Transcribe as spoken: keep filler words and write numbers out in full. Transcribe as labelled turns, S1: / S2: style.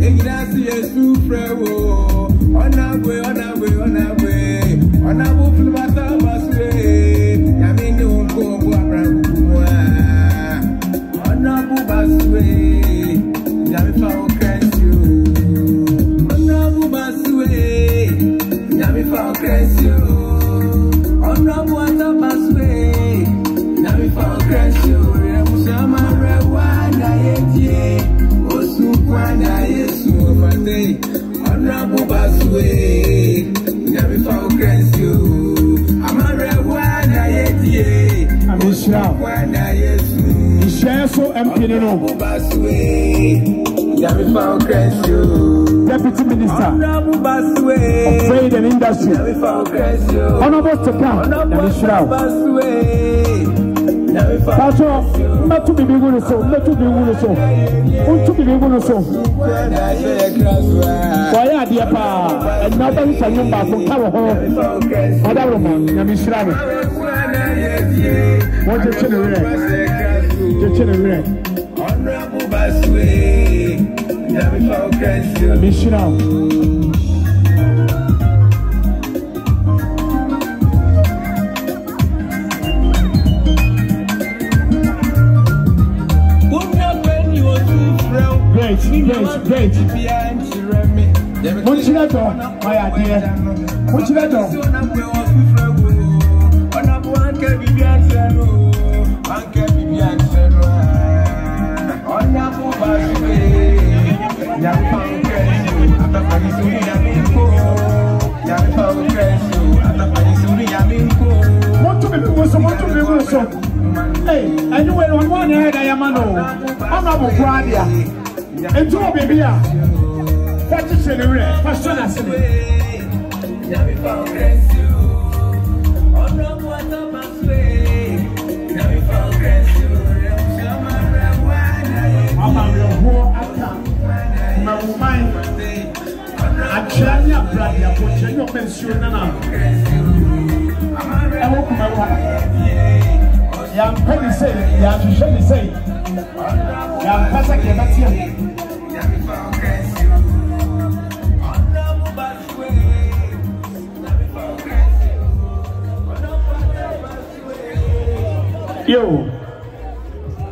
S1: Enginasi Yesu frewo. On our way, on our way, on our way. On our way, Basoah Basoah. Yamini unko Abraham. On our way, Basoah. Yami fa okresio. On our way, Basoah. Yami fa okresio. On our way, Atta Basoah. Yami fa okresio. Remusama rewa na yedie. Osukwana Yesu mate. On our way, Basoah. Yami fa okresio. Amarewa na yedie. Osukwana Yesu.
S2: So empty no. Deputy Minister of Trade and Industry. Honorable to come. Basoah, not to be good so, not to be good so. Want to be good so. Why are dear pa? And nobody can remember from Tower Hall. Other woman, Yamishra. What you should have
S1: Honorable Basoah, Yami fa okresio.
S2: Mission out. Great, great, great. Mochilato, my idea. Mochilato. Hey, anyway, on one head I am a no. I'm not a guardia. And two baby. What is the red? Passion as it. I'm a whole account. My mind. I tell you, brother, put your pension now. I hope my wife. Young Penny say, Young Shelly say, Young Pasaki, that's here. Yo.